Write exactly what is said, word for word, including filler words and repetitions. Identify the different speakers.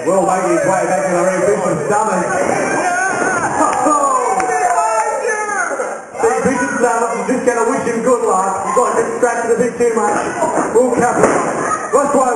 Speaker 1: Will making his way back in the ring, Bishop Summers. See, Bishop Summers, you're just going to wish him good luck. You've got distracted a bit too much. We'll capitalize. Let's